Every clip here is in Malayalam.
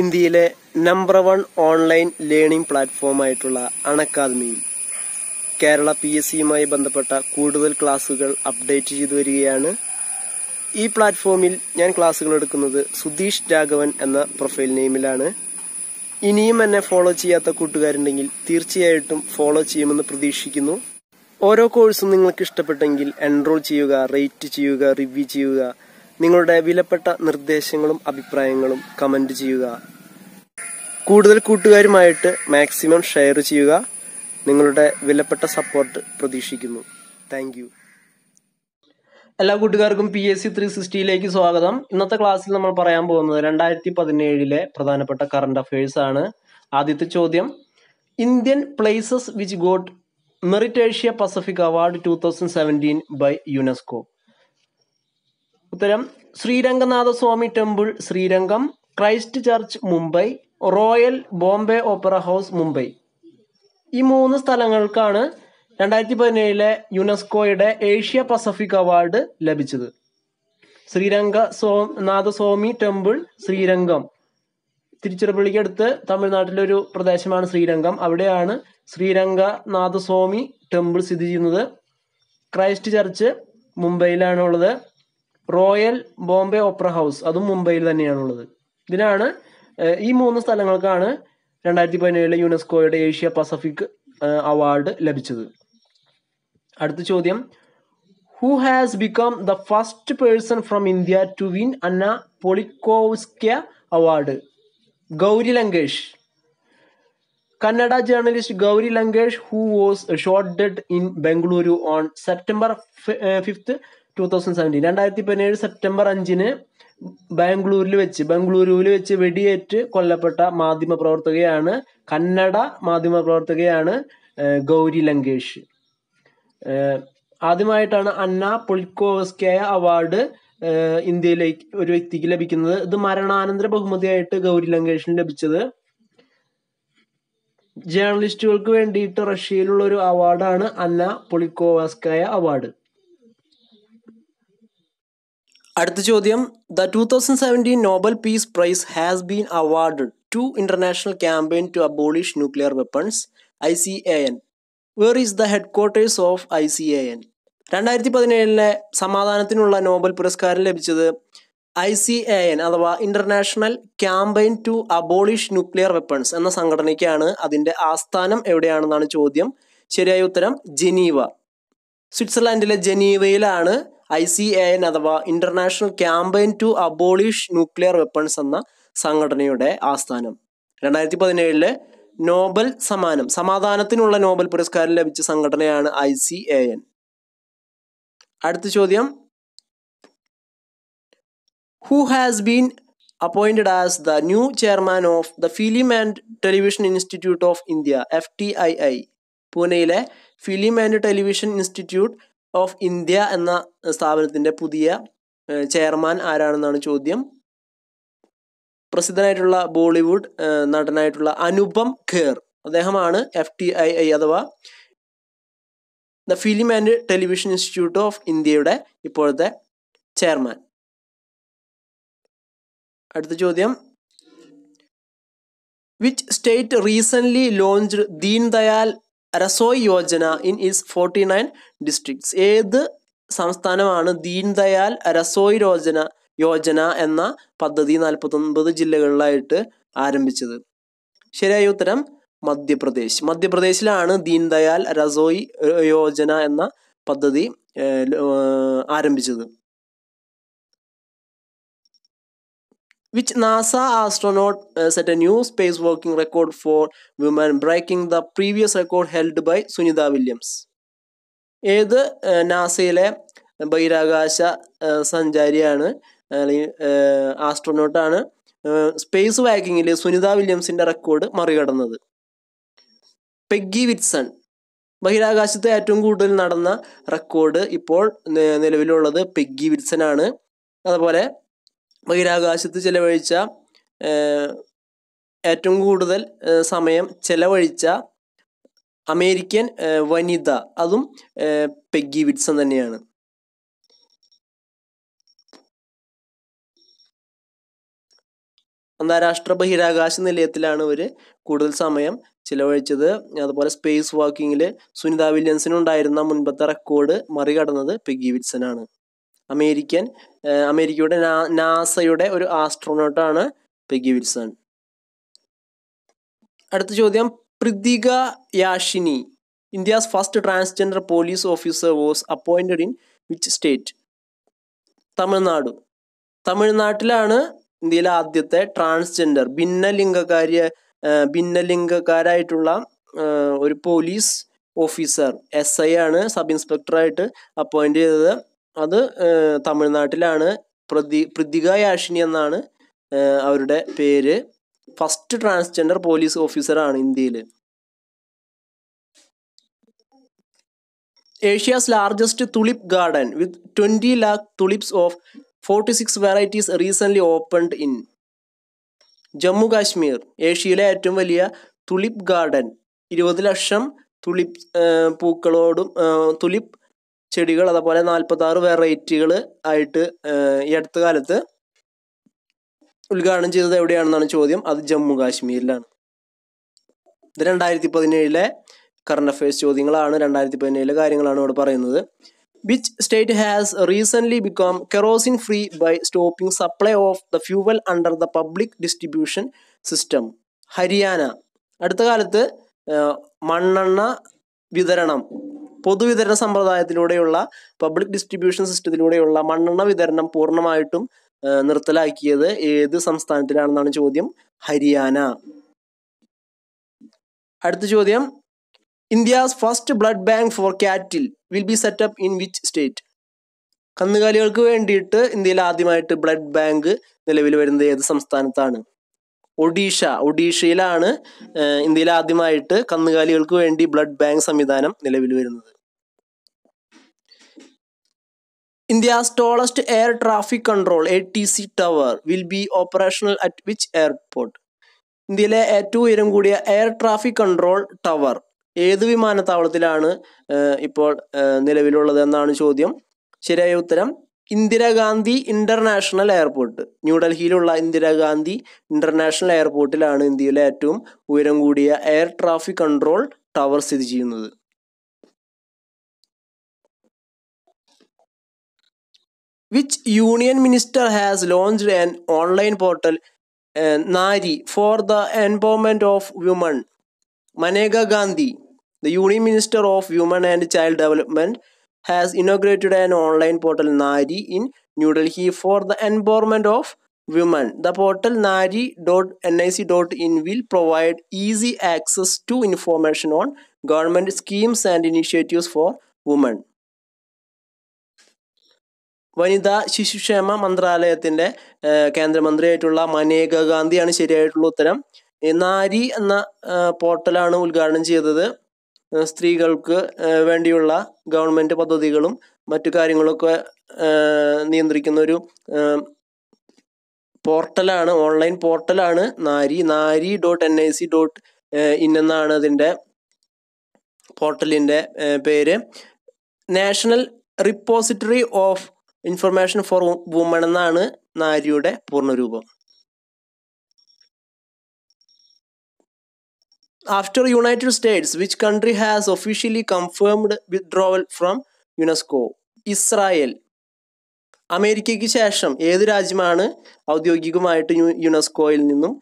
ഇന്ത്യയിലെ നമ്പർ 1 ഓൺലൈൻ ലേണിംഗ് പ്ലാറ്റ്ഫോമായിട്ടുള്ള അൺഅക്കാദമിയിൽ കേരള PSCയുമായി ബന്ധപ്പെട്ട കൂടുതൽ ക്ലാസുകൾ അപ്ഡേറ്റ് ചെയ്തു വരികയാണ്. ഈ പ്ലാറ്റ്ഫോമിൽ ഞാൻ ക്ലാസുകൾ എടുക്കുന്നത് സുധീഷ് രാഘവൻ എന്ന പ്രൊഫൈൽ നെയിമിലാണ്. ഇനിയും എന്നെ ഫോളോ ചെയ്യാത്ത കൂട്ടുകാരുണ്ടെങ്കിൽ തീർച്ചയായിട്ടും ഫോളോ ചെയ്യുമെന്ന് പ്രതീക്ഷിക്കുന്നു. ഓരോ കോഴ്സും നിങ്ങൾക്ക് ഇഷ്ടപ്പെട്ടെങ്കിൽ എൻറോൾ ചെയ്യുക, റേറ്റ് ചെയ്യുക, റിവ്യൂ ചെയ്യുക. നിങ്ങളുടെ വിലപ്പെട്ട നിർദ്ദേശങ്ങളും അഭിപ്രായങ്ങളും കമന്റ് ചെയ്യുക. കൂടുതൽ കൂട്ടുകാരുമായിട്ട് മാക്സിമം ഷെയർ ചെയ്യുക. നിങ്ങളുടെ വിലപ്പെട്ട സപ്പോർട്ട് പ്രതീക്ഷിക്കുന്നു. Thank you. എല്ലാ കൂട്ടുകാർക്കും PSC 360യിലേക്ക് സ്വാഗതം. ഇന്നത്തെ ക്ലാസ്സിൽ നമ്മൾ പറയാൻ പോകുന്നത് 2017 പ്രധാനപ്പെട്ട കറണ്ട് അഫയേഴ്സ് ആണ്. ആദ്യത്തെ ചോദ്യം, Indian places which got merit Asia Pacific award 2017 by UNESCO. ഉത്തരം, Sriranganathaswamy temple Srirangam, Christ church Mumbai, royal Bombay opera house Mumbai. ഈ 3 സ്ഥലങ്ങൾക്കാണ് 2017 യുനെസ്കോയുടെ ഏഷ്യ പസഫിക് അവാർഡ് ലഭിച്ചത്. ശ്രീരംഗനാഥസ്വാമി ടെമ്പിൾ ശ്രീരംഗം, തിരുച്ചിറപ്പള്ളിക്ക് അടുത്ത് തമിഴ്നാട്ടിലെ ഒരു പ്രദേശമാണ് ശ്രീരംഗം. അവിടെയാണ് ശ്രീരംഗനാഥസ്വാമി ടെമ്പിൾ സ്ഥിതി ചെയ്യുന്നത്. ക്രൈസ്റ്റ് ചർച്ച് മുംബൈയിലാണ് ഉള്ളത്. റോയൽ ബോംബെ ഓപ്പറ ഹൗസ് അതും മുംബൈയിൽ തന്നെയാണുള്ളത്. ഈ 3 സ്ഥലങ്ങൾക്കാണ് 2017 യുനെസ്കോയുടെ ഏഷ്യ പസഫിക് അവാർഡ് ലഭിച്ചത്. അടുത്ത ചോദ്യം, who has become the first person from India to win Anna Politkovskaya award? Gauri Lankesh. Kannada journalist Gauri Lankesh, who was shot dead in Bengaluru on September 5th, 2017. 2017 September 5-ന് ബംഗളൂരുവിൽ വെച്ച് വെടിയേറ്റ് കൊല്ലപ്പെട്ട മാധ്യമപ്രവർത്തകയാണ്, കന്നഡ മാധ്യമപ്രവർത്തകയാണ് ഗൗരി ലങ്കേഷ്. ആദ്യമായിട്ടാണ് അന്ന പൊളിറ്റ്കോവ്സ്കയ അവാർഡ് ഇന്ത്യയിലേക്ക് ഒരു വ്യക്തിക്ക് ലഭിക്കുന്നത്. ഇത് മരണാനന്തര ബഹുമതിയായിട്ട് ഗൗരി ലങ്കേഷിന് ലഭിച്ചത്. ജേർണലിസ്റ്റുകൾക്ക് വേണ്ടിയിട്ട് റഷ്യയിലുള്ള ഒരു അവാർഡാണ് അന്ന പൊളിറ്റ്കോവ്സ്കയ അവാർഡ്. അടുത്ത ചോദ്യം, the 2017 Nobel Peace Prize has been awarded to International Campaign to Abolish Nuclear Weapons ICAN. Where is the headquarters of ICAN? 2017 സമാധാനത്തിനുള്ള നോബൽ പുരസ്കാരം ലഭിച്ചത് ICAN അഥവാ International Campaign to Abolish Nuclear Weapons എന്ന സംഘടനയ്ക്കാണ്. അതിന്റെ ആസ്ഥാനം എവിടെയാണെന്നാണ് ചോദ്യം. ശരിയായ ഉത്തരം ജനീവ. സ്വിറ്റ്സർലാൻഡിലെ ജനീവയിലാണ് ICAN അഥവാ International Campaign to Abolish Nuclear Weapons എന്ന സംഘടനയുടെ ആസ്ഥാനം. 2017 നോബൽ സമാധാനത്തിനുള്ള നോബൽ പുരസ്കാരം ലഭിച്ച സംഘടനയാണ് ICAN. അടുത്ത ചോദ്യം, who has been appointed as the new chairman of the Film and Television Institute of India FTII? പൂനെയിലെ Film and Television Institute of India എന്ന സ്ഥാപനത്തിന്റെ പുതിയ ചെയർമാൻ ആരാണെന്നാണ് ചോദ്യം. പ്രസിദ്ധനായിട്ടുള്ള ബോളിവുഡ് നടനായിട്ടുള്ള അനുപം ഖേർ, അദ്ദേഹമാണ് FTII അഥവാ the Film and Television Institute of ഇന്ത്യയുടെ ഇപ്പോഴത്തെ ചെയർമാൻ. അടുത്ത ചോദ്യം, which state recently launched Deen Dayal Rasoi Yojana in its 49 districts? ഏത് സംസ്ഥാനമാണ് ദീൻ ദയാൽ രസോയ് യോജന എന്ന പദ്ധതി 49 ജില്ലകളിലായിട്ട് ആരംഭിച്ചത്? ശരിയായ ഉത്തരം മധ്യപ്രദേശ്. മധ്യപ്രദേശിലാണ് ദീൻ ദയാൽ രസോയ് യോജന എന്ന പദ്ധതി ആരംഭിച്ചത്. Which NASA astronaut set a new spacewalking record for women, breaking the previous record held by Sunita Williams? ഏത് നാസയിലെ ബഹിരാകാശ സഞ്ചാരിയാണ് അല്ലെങ്കിൽ ആസ്ട്രോനോട്ടാണ് സ്പേസ് വാക്കിങ്ങിൽ സുനിത വില്യംസിന്റെ റെക്കോർഡ് മറികടന്നത്? Peggy Whitson. ബഹിരാകാശത്ത് ഏറ്റവും കൂടുതൽ നടന്ന റെക്കോർഡ് ഇപ്പോൾ നിലവിലുള്ളത് പെഗ്ഗി വിറ്റ്സൺ ആണ്. അതുപോലെ ബഹിരാകാശത്ത് ചെലവഴിച്ച ഏറ്റവും കൂടുതൽ സമയം ചെലവഴിച്ച അമേരിക്കൻ വനിത, അതും പെഗ്ഗി വിറ്റ്സൺ തന്നെയാണ്. അന്താരാഷ്ട്ര ബഹിരാകാശ നിലയത്തിലാണ് ഇവർ കൂടുതൽ സമയം ചിലവഴിച്ചത്. അതുപോലെ സ്പേസ് വാക്കിങ്ങിൽ സുനിത വില്യംസിനുണ്ടായിരുന്ന മുൻപത്തെ റെക്കോർഡ് മറികടന്നത് പെഗി വിൽസൺ ആണ്. അമേരിക്കയുടെ നാസയുടെ ഒരു ആസ്ട്രോനോട്ടാണ് പെഗി വിൽസൺ. അടുത്ത ചോദ്യം, Prithika Yashini, India's first transgender police officer was appointed in which state? തമിഴ്നാട്ടിലാണ് ഇന്ത്യയിലെ ആദ്യത്തെ ട്രാൻസ്ജെൻഡർ ഭിന്നലിംഗക്കാരായിട്ടുള്ള ഒരു പോലീസ് ഓഫീസർ SI ആണ് സബ് ഇൻസ്പെക്ടറായിട്ട് അപ്പോയിന്റ് ചെയ്തത്. അത് തമിഴ്നാട്ടിലാണ്. പൃഥിക യാഷിനി എന്നാണ് അവരുടെ പേര്. ഫസ്റ്റ് ട്രാൻസ്ജെൻഡർ പോലീസ് ഓഫീസറാണ് ഇന്ത്യയിൽ. Asia's largest tulip garden with 20 lakh tulips of 46 varieties recently opened in Jammu Kashmir. ഏഷ്യയിലെ ഏറ്റവും വലിയ തുലിപ്പ് ഗാർഡൻ 20 ലക്ഷം തുലിപ്പ് ചെടികൾ അതുപോലെ 46 വെറൈറ്റികൾ ആയിട്ട് ഈ അടുത്ത കാലത്ത് ഉദ്ഘാടനം ചെയ്തത് എവിടെയാണെന്നാണ് ചോദ്യം. അത് ജമ്മു കാശ്മീരിലാണ്. ഇത് 2017 കറണ്ട് അഫയേഴ്സ് ചോദ്യങ്ങളാണ്. 2017 കാര്യങ്ങളാണ് ഇവിടെ പറയുന്നത്. Which state has recently become kerosene free by stopping supply of the fuel under the public distribution system? Haryana. അടുത്ത കാലത്ത് മണ്ണെണ്ണ വിതരണം പൊതുവിതരണ സമ്പ്രദായത്തിലൂടെയുള്ള പബ്ലിക് ഡിസ്ട്രിബ്യൂഷൻ സിസ്റ്റത്തിലൂടെയുള്ള മണ്ണെണ്ണ വിതരണം പൂർണ്ണമായിട്ടും നിർത്തലാക്കിയത് ഏത് സംസ്ഥാനത്തിലാണെന്നാണ് ചോദ്യം. ഹരിയാന. അടുത്ത ചോദ്യം, India's first blood bank for cattle will be set up in which state? കന്നുകാലികൾക്ക് വേണ്ടിയിട്ട് ഇന്ത്യയിൽ ആദ്യമായിട്ട് ബ്ലഡ് ബാങ്ക് നിലവിൽ വരുന്നത് ഏത് സംസ്ഥാനത്താണ്? ഒഡീഷയിലാണ് ഇന്ത്യയിൽ ആദ്യമായിട്ട് കന്നുകാലികൾക്ക് വേണ്ടി ബ്ലഡ് ബാങ്ക് സംവിധാനം നിലവിൽ വരുന്നത്. India's tallest air traffic control ATC tower will be operational at which airport? ഇന്ത്യയിലെ ഏറ്റവും ഉയരം കൂടിയ എയർ ട്രാഫിക് കൺട്രോൾ ടവർ ഏത് വിമാനത്താവളത്തിലാണ് ഇപ്പോൾ നിലവിലുള്ളത് എന്നാണ് ചോദ്യം. ശരിയായ ഉത്തരം ഇന്ദിരാഗാന്ധി ഇന്റർനാഷണൽ എയർപോർട്ട്. ന്യൂഡൽഹിയിലുള്ള ഇന്ദിരാഗാന്ധി ഇന്റർനാഷണൽ എയർപോർട്ടിലാണ് ഇന്ത്യയിലെ ഏറ്റവും ഉയരം കൂടിയ എയർ ട്രാഫിക് കൺട്രോൾ ടവർ സ്ഥിതി ചെയ്യുന്നത്. Which union minister has launched an online portal, Nari, for the empowerment of women? Maneka Gandhi, the Union Minister of Women and Child Development, has inaugurated an online portal, Nari, in New Delhi for the empowerment of women. The portal nari.nic.in will provide easy access to information on government schemes and initiatives for women. വനിതാ ശിശുക്ഷേമ മന്ത്രാലയത്തിൻ്റെ കേന്ദ്രമന്ത്രിയായിട്ടുള്ള മനേക ഗാന്ധിയാണ് ശരിയായിട്ടുള്ള ഉത്തരം. നാരി എന്ന പോർട്ടലാണ് ഉദ്ഘാടനം ചെയ്തത്. സ്ത്രീകൾക്ക് വേണ്ടിയുള്ള ഗവൺമെൻറ് പദ്ധതികളും മറ്റു കാര്യങ്ങളൊക്കെ നിയന്ത്രിക്കുന്ന ഒരു പോർട്ടലാണ്, ഓൺലൈൻ പോർട്ടലാണ് nari.nic.in എന്നാണ് അതിൻ്റെ പോർട്ടലിൻ്റെ പേര്. National Repository of Information for Woman എന്നാണ് നാരിയുടെ പൂർണ്ണരൂപം. After United States, which country has officially confirmed withdrawal from UNESCO? Israel. അമേരിക്കയ്ക്ക് ശേഷം ഏത് രാജ്യമാണ് ഔദ്യോഗികമായിട്ട് യുനെസ്കോയിൽ നിന്നും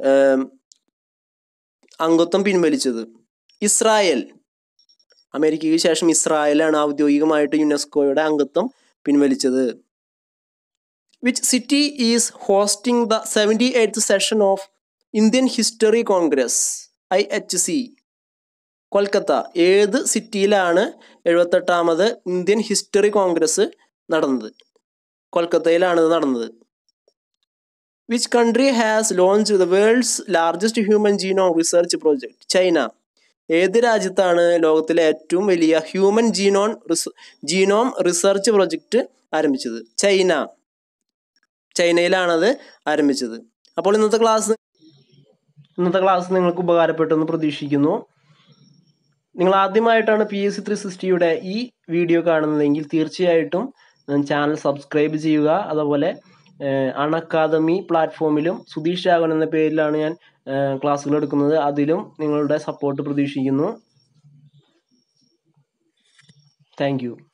അംഗത്വം പിൻവലിച്ചത്? ഇസ്രായേൽ. അമേരിക്കയ്ക്ക് ശേഷം ഇസ്രായേലാണ് ഔദ്യോഗികമായിട്ട് യുനെസ്കോയുടെ അംഗത്വം പിൻവലിച്ചത്. Which city is hosting the 78th session of Indian History Congress, IHC? Kolkata. ഏത് സിറ്റിയിലാണ് 78ാമത് ഇന്ത്യൻ ഹിസ്റ്ററി കോൺഗ്രസ് നടന്നത്? കൊൽക്കത്തയിലാണ് ഇത് നടന്നത്. Which country has launched the world's largest human genome research project? China. ഏത് രാജ്യത്താണ് ലോകത്തിലെ ഏറ്റവും വലിയ ഹ്യൂമൻ ജീനോം റിസർച്ച് പ്രൊജക്റ്റ് ആരംഭിച്ചത്? ചൈനയിലാണത് ആരംഭിച്ചത്. അപ്പോൾ ഇന്നത്തെ ക്ലാസ് നിങ്ങൾക്ക് ഉപകാരപ്പെട്ടെന്ന് പ്രതീക്ഷിക്കുന്നു. നിങ്ങൾ ആദ്യമായിട്ടാണ് PSC 360യുടെ ഈ വീഡിയോ കാണുന്നതെങ്കിൽ തീർച്ചയായിട്ടും ചാനൽ സബ്സ്ക്രൈബ് ചെയ്യുക. അതുപോലെ അൺഅക്കാദമി പ്ലാറ്റ്ഫോമിലും സുധീഷ് രാഘവൻ എന്ന പേരിലാണ് ഞാൻ ക്ലാസ്സുകൾ എടുക്കുന്നത്. അതിലും നിങ്ങളുടെ സപ്പോർട്ട് പ്രതീക്ഷിക്കുന്നു. Thank U.